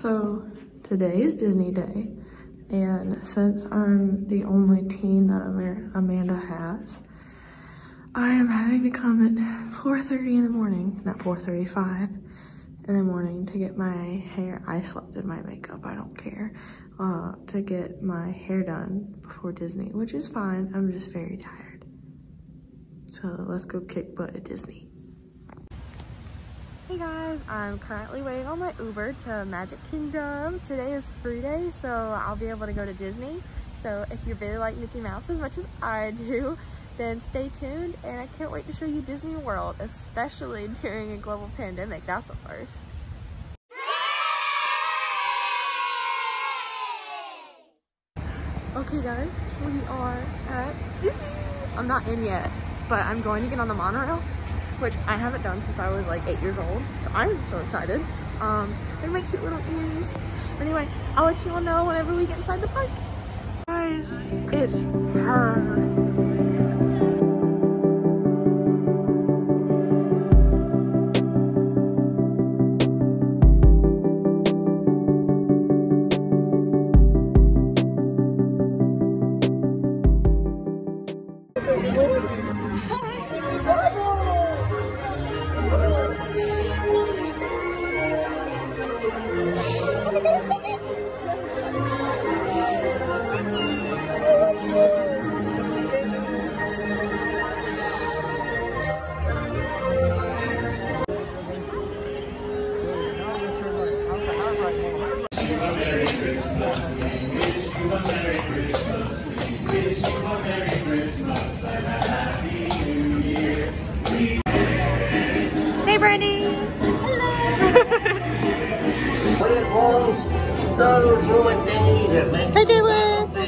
So today is Disney Day, and since I'm the only teen that Amanda has, I am having to come at 4:30 in the morning, not 4:35 in the morning, to get my hair. I slept in my makeup, I don't care, to get my hair done before Disney, which is fine. I'm just very tired. So let's go kick butt at Disney. Hey guys, I'm currently waiting on my Uber to Magic Kingdom. Today is free day, so I'll be able to go to Disney. So if you really like Mickey Mouse as much as I do, then stay tuned, and I can't wait to show you Disney World, especially during a global pandemic. That's a first. Okay guys, we are at Disney. I'm not in yet, but I'm going to get on the monorail, which I haven't done since I was like 8 years old, so I'm so excited. They're my cute little ears. Anyway, I'll let you all know whenever we get inside the park. Guys, it's her. Hey, Brandy. Hello. Those human thingies that make Hey, Dylan.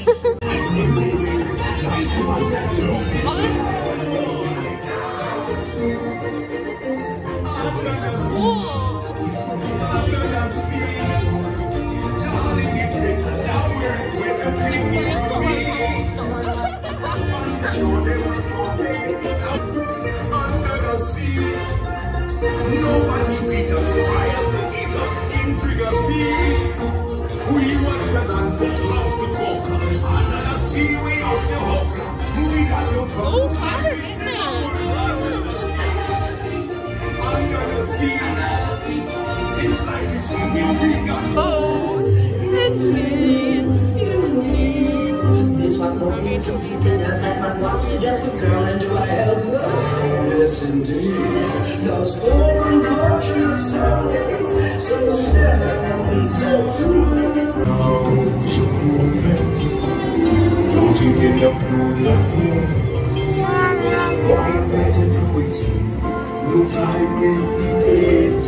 Nobody beat us, fires and eat us, intricacy. We want the land folks love to cook. Under the sea, we out the hook. We got no trouble. Under the sea, since life is in here, we got bones. This one won't need to be dinner. That man wants to get the girl into a hell. Yes, indeed. Those poor unfortunate souls, so sad, so true. Don't you get up, why am I to do with you? No time will be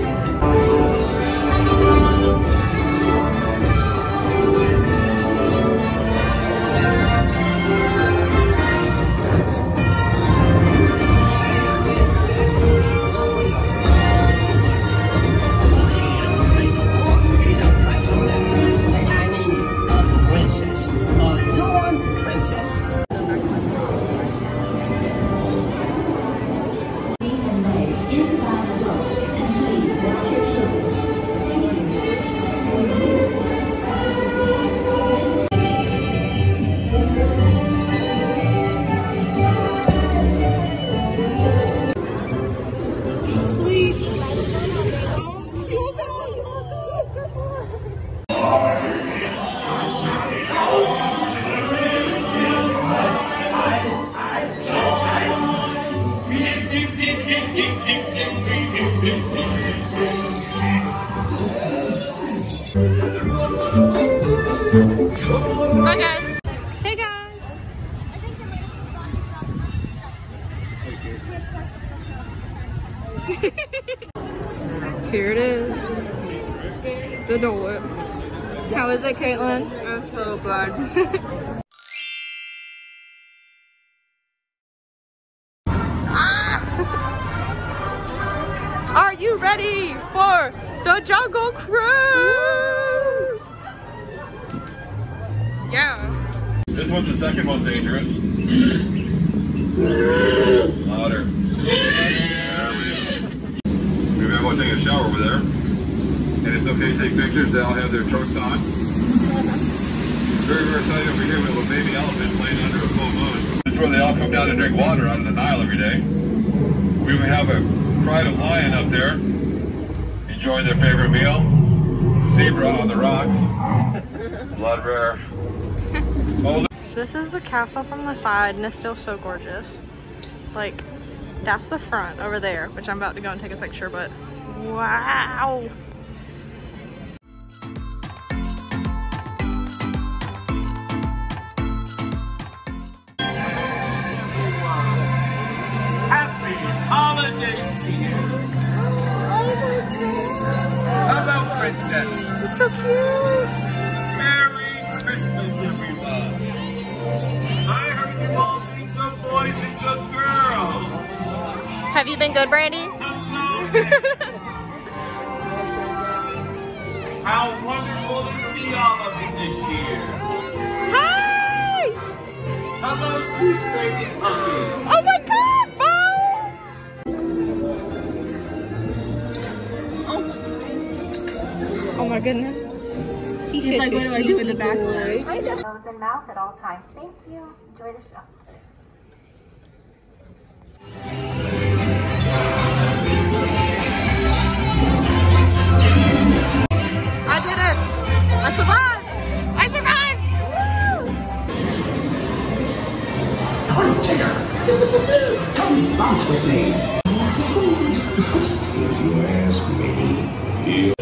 Hi guys. Hey guys. Here it is. The Dole Whip. How is it, Caitlin? It's so good. Are you ready for the Jungle Cruise? Yeah. This one's the second most dangerous. Louder. There we go. Maybe I'm going to take a shower over there. And it's a okay to take pictures. They all have their trucks on. Very rare sight over here. We have a baby elephant playing under a full moon. This is where they all come down to drink water out of the Nile every day. We have a pride of lion up there, enjoying their favorite meal. Zebra on the rocks. Blood rare. Oh, this is the castle from the side, and it's still so gorgeous. Like, that's the front over there, which I'm about to go and take a picture, but wow. Happy holidays to you. Hello, princess. It's so cute. Merry Christmas, everyone. I heard you all think good boys and good girls. Have you been good, Brandy? Hello there. How wonderful to see all of you this year. Hi! Hello, sweet baby puppy. Oh my God, Bo! Oh my goodness. He's like, what do I do in the back? Nose and mouth at all times. Thank you. Enjoy the show. I did it! I survived! I survived! Tigger, come bounce with me. If you ask me,